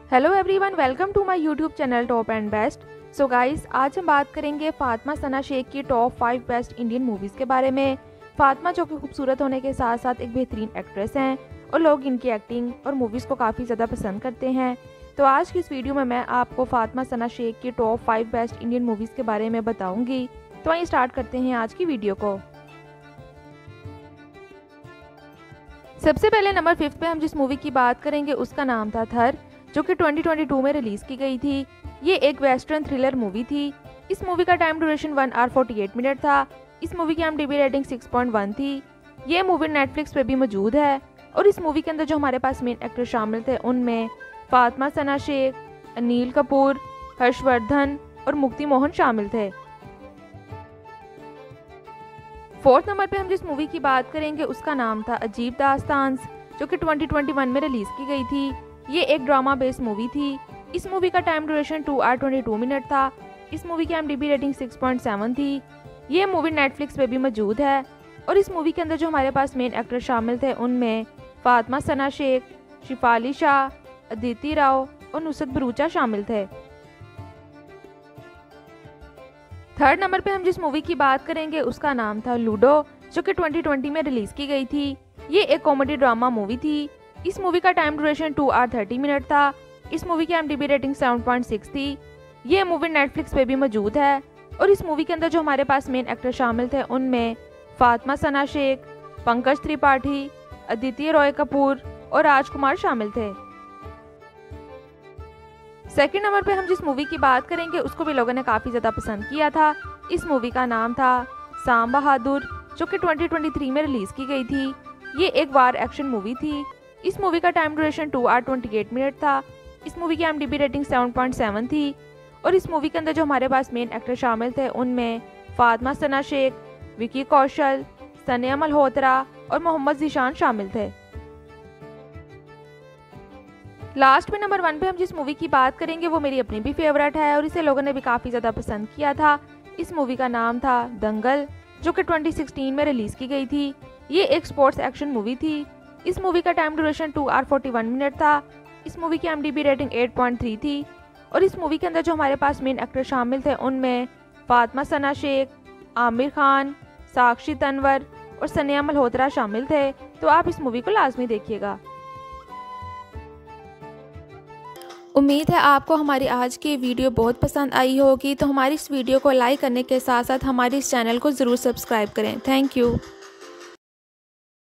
Hello everyone, welcome to my YouTube channel top and best. So guys, आज हम बात करेंगे फातिमा सना शेख की टॉप 5 बेस्ट इंडियन मूवीज़ के बारे में। फातिमा जो कि खूबसूरत होने के साथ साथ एक बेहतरीन एक्ट्रेस हैं और लोग इनकी एक्टिंग और मूवीज़ को काफ़ी ज़्यादा पसंद करते हैं। तो आज की इस वीडियो में मैं आपको फातिमा सना शेख की टॉप 5 बेस्ट इंडियन मूवीज़ के बारे में बताऊँगी। तो आइए स्टार्ट करते हैं आज की वीडियो को। सबसे पहले नंबर 5 पे हम जिस मूवी की बात करेंगे उसका नाम था थर, जो कि 2022 में रिलीज की गई थी। ये एक वेस्टर्न थ्रिलर मूवी थी। इस मूवी का टाइम ड्यूरेशन 1 आवर 48 मिनट था। इस मूवी की IMDb रेटिंग 6.1 थी। ये मूवी नेटफ्लिक्स पे भी मौजूद है और इस मूवी के अंदर जो हमारे पास मेन एक्टर शामिल थे उनमें फातिमा सना शेख, अनिल कपूर, हर्षवर्धन और मुक्ति मोहन शामिल थे। 4th नंबर पे हम जिस मूवी की बात करेंगे उसका नाम था अजीब दास्तान, जो कि 2021 में रिलीज की गई थी। ये एक ड्रामा बेस्ड मूवी थी। इस मूवी का टाइम ड्यूरेशन 2 आवर 22 मिनट था। इस मूवी की IMDb रेटिंग 6.7 थी। ये मूवी नेटफ्लिक्स पे भी मौजूद है और इस मूवी के अंदर जो हमारे पास मेन एक्टर शामिल थे उनमें फातिमा सना शेख, शिफाली शाह, अदिति राव और नुसरत भरूचा शामिल थे। 3rd नंबर पे हम जिस मूवी की बात करेंगे उसका नाम था लूडो, जो कि 2020 में रिलीज की गई थी। ये एक कॉमेडी ड्रामा मूवी थी। इस मूवी का टाइम ड्यूरेशन 2 आवर 30 मिनट था। इस मूवी की IMDb रेटिंग 7.6 थी। ये मूवी नेटफ्लिक्स पे भी मौजूद है और इस मूवी के अंदर जो हमारे पास मेन एक्टर शामिल थे उनमें फातिमा सना शेख, पंकज त्रिपाठी, अदिति रॉय कपूर और राजकुमार शामिल थे। 2nd नंबर पे हम जिस मूवी की बात करेंगे उसको भी लोगों ने काफ़ी ज़्यादा पसंद किया था। इस मूवी का नाम था साम बहादुर, जो कि 2023 में रिलीज़ की गई थी। ये एक वार एक्शन मूवी थी। इस मूवी का टाइम ड्यूरेशन 2 आवर 28 मिनट था। इस मूवी की IMDb रेटिंग 7.7 थी और इस मूवी के अंदर जो हमारे पास मेन एक्टर शामिल थे उनमें फातिमा सना शेख, विकी कौशल, सनिया मल्होत्रा और मोहम्मद जीशान शामिल थे। लास्ट में नंबर 1 पे हम जिस मूवी की बात करेंगे वो मेरी अपनी भी फेवरेट है और इसे लोगों ने भी काफ़ी ज़्यादा पसंद किया था। इस मूवी का नाम था दंगल, जो कि 2016 में रिलीज़ की गई थी। ये एक स्पोर्ट्स एक्शन मूवी थी। इस मूवी का टाइम ड्यूरेशन 2 आवर 41 मिनट था। इस मूवी की IMDb रेटिंग 8.3 थी और इस मूवी के अंदर जो हमारे पास मेन एक्टर शामिल थे उनमें फातिमा सना शेख, आमिर खान, साक्षी तन्वर और सनिया मल्होत्रा शामिल थे। तो आप इस मूवी को लाजमी देखिएगा। उम्मीद है आपको हमारी आज की वीडियो बहुत पसंद आई होगी। तो हमारी इस वीडियो को लाइक करने के साथ साथ हमारे इस चैनल को ज़रूर सब्सक्राइब करें। Thank you.